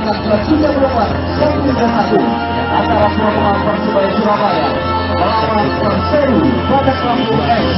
pertandingan ke-34 seri Liga 1 antara Purwokerto Persebaya Surabaya melawan Perseru Badak Lampung FC.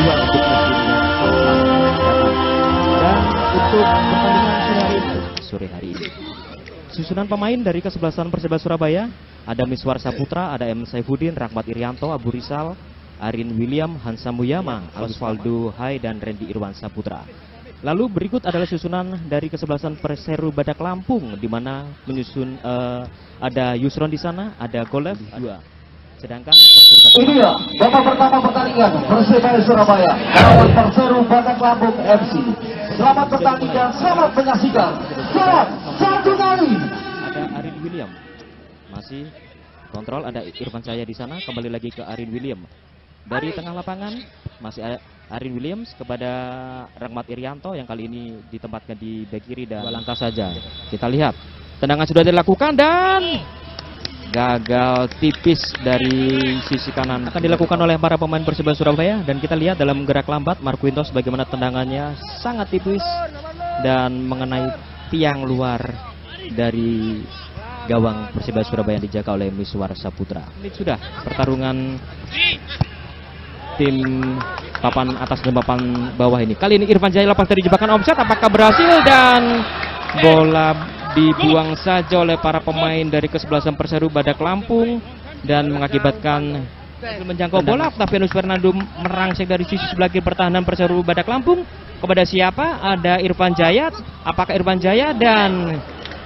Dan untuk pertandingan sore hari ini, susunan pemain dari kesebelasan Persebaya Surabaya ada Miswar Saputra, ada M. Saifuddin, Rahmat Irianto, Abu Rizal, Arin William, Hansa Muyama, Osvaldo Hai, dan Randy Irwan Saputra. Lalu berikut adalah susunan dari kesebelasan Perseru Badak Lampung, di mana menyusun ada Yusron di sana, ada Golev, dua. Sedangkan Perseru Badak Ini dia babak pertama pertandingan Persebaya Surabaya melawan Perseru Badak Lampung FC. Selamat bertanding, selamat menyaksikan. Selamat satu kali. ada Arin William, masih kontrol, ada Irfan Cahaya di sana, kembali lagi ke Arin William. Dari tengah lapangan masih ada Arin Williams kepada Rahmat Irianto yang kali ini ditempatkan di bek kiri dan dua langkah saja. Kita lihat tendangan sudah dilakukan dan gagal tipis dari sisi kanan. Akan dilakukan oleh para pemain Persebaya Surabaya dan kita lihat dalam gerak lambat Marquintos bagaimana tendangannya sangat tipis dan mengenai tiang luar dari gawang Persebaya Surabaya yang dijaga oleh Miswar Saputra. Ini sudah pertarungan tim papan atas dan papan bawah ini. Kali ini Irfan Jaya lepas dari jebakan offset, apakah berhasil? Dan bola dibuang saja oleh para pemain dari kesebelasan Perseru Badak Lampung dan mengakibatkan menjangkau bola. Octavianus Fernando merangsek dari sisi sebelah kiri pertahanan Perseru Badak Lampung kepada siapa? Ada Irfan Jaya. Apakah Irfan Jaya? Dan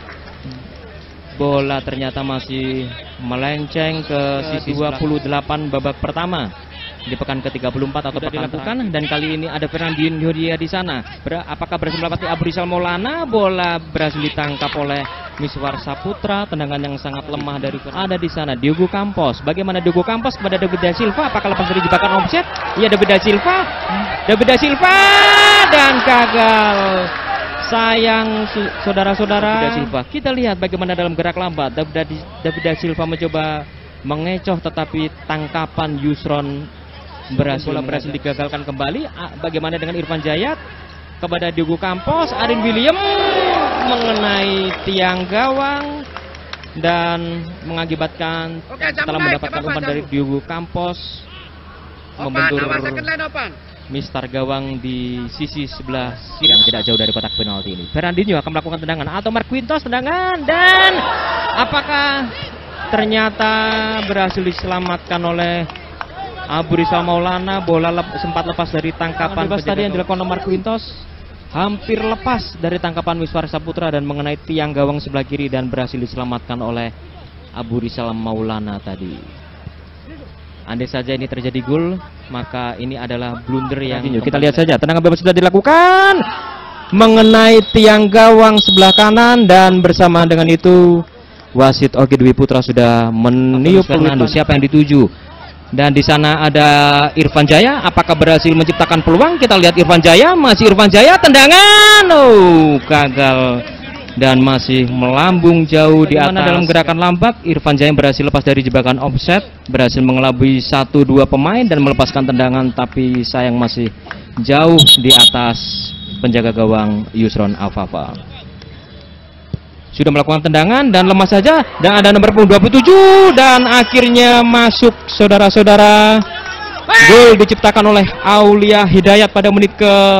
bola ternyata masih melenceng ke sisi 28 babak pertama di pekan ke-34 atau pekan dilakukan, dan kali ini ada Fernandinho dia di sana. Apakah berhasil melewati Abu Rizal Maulana? Bola berhasil ditangkap oleh Miswar Saputra. Tendangan yang sangat lemah dari ada di sana Diogo Campos. Bagaimana Diogo Campos kepada David Da Silva? Apakah lepas dari jebakan offset? Iya, David Da Silva dan gagal. Sayang saudara-saudara Da Silva. Kita lihat bagaimana dalam gerak lambat David Da Silva mencoba mengecoh, tetapi tangkapan Yusron berhasil digagalkan kembali. Bagaimana dengan Irfan Jaya kepada Diogo Campos? Arin William mengenai tiang gawang dan mengakibatkan setelah mendapatkan umpan dari Diogo Campos membentur mistar gawang di sisi sebelah kiri yang tidak jauh dari kotak penalti ini. Fernandinho akan melakukan tendangan atau Marquintos tendangan, dan apakah ternyata berhasil diselamatkan oleh Abu Rizal Maulana. Bola sempat lepas dari tangkapan tadi yang dilakukan oleh Marquintos, hampir lepas dari tangkapan Miswar Saputra dan mengenai tiang gawang sebelah kiri dan berhasil diselamatkan oleh Abu Rizal Maulana tadi. Andai saja ini terjadi gol, maka ini adalah blunder yang kita lihat saja. Tendangan bebas sudah dilakukan mengenai tiang gawang sebelah kanan, dan bersama dengan itu wasit Oki Dwi Putra sudah meniup peluit siapa yang dituju. Dan di sana ada Irfan Jaya. Apakah berhasil menciptakan peluang? Kita lihat Irfan Jaya, masih Irfan Jaya, tendangan, gagal dan masih melambung jauh di atas. Dalam gerakan lambat Irfan Jaya berhasil lepas dari jebakan offset, berhasil mengelabui 1-2 pemain dan melepaskan tendangan, tapi sayang masih jauh di atas penjaga gawang Yusron Afafa. Sudah melakukan tendangan dan lemah saja, dan ada nomor 27 dan akhirnya masuk saudara-saudara. Gol diciptakan oleh Aulia Hidayat pada menit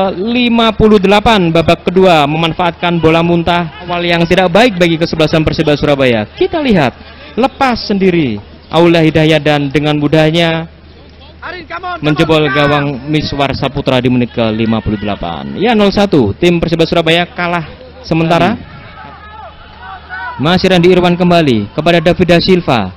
ke-58 babak kedua, memanfaatkan bola muntah awal yang tidak baik bagi kesebelasan Persebaya Surabaya. Kita lihat lepas sendiri Aulia Hidayat dan dengan mudahnya menjebol gawang Miswar Saputra di menit ke-58. Ya, 0-1 tim Persebaya Surabaya kalah sementara. Masih Randy Irwan kembali kepada David Da Silva,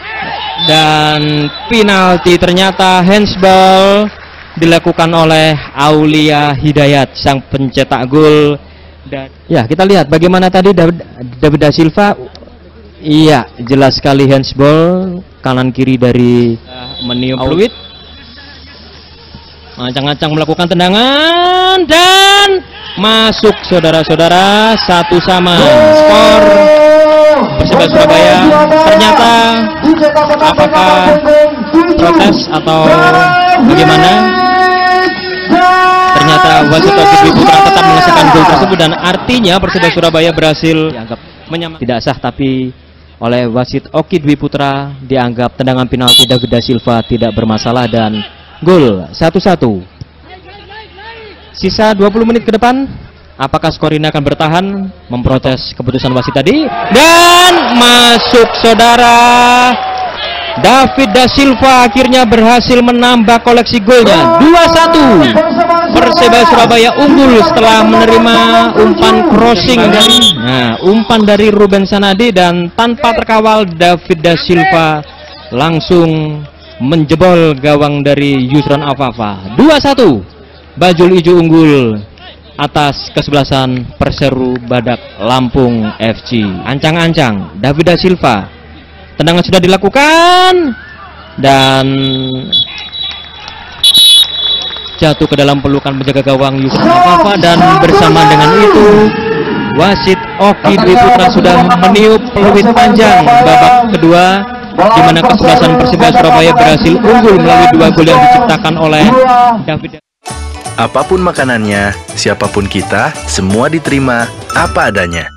dan penalti ternyata handsball dilakukan oleh Aulia Hidayat sang pencetak gol. Dan ya, kita lihat bagaimana tadi David Da Silva. Iya, jelas sekali handsball kanan kiri dari meniup peluit. Ancang-ancang melakukan tendangan dan masuk saudara-saudara, 1-1 skor Persebaya Surabaya. Ternyata apakah protes atau bagaimana? Ternyata wasit Oki Dwi Putra tetap mengesahkan gol tersebut, dan artinya Persebaya Surabaya berhasil dianggap tidak sah, tapi oleh wasit Oki Dwi Putra dianggap tendangan penalti David Da Silva tidak bermasalah dan gol 1-1. Sisa 20 menit ke depan, apakah skor ini akan bertahan? Memprotes keputusan wasit tadi dan masuk, saudara. David Da Silva akhirnya berhasil menambah koleksi golnya 2-1. Persebaya Surabaya unggul setelah menerima umpan crossing dari Ruben Sanadi, dan tanpa terkawal David Da Silva langsung menjebol gawang dari Yusron Afafa. 2-1. Bajul Ijo unggul atas kesebelasan Perseru Badak Lampung FC. Ancang-ancang David Da Silva, tendangan sudah dilakukan dan jatuh ke dalam pelukan penjaga gawang Yusron Afafa, dan bersama dengan itu wasit Oki Dwi Putra sudah meniup peluit panjang babak kedua, di mana kesebelasan Persebaya Surabaya berhasil unggul melalui 2 gol yang diciptakan oleh David. Apapun makanannya, siapapun kita, semua diterima apa adanya.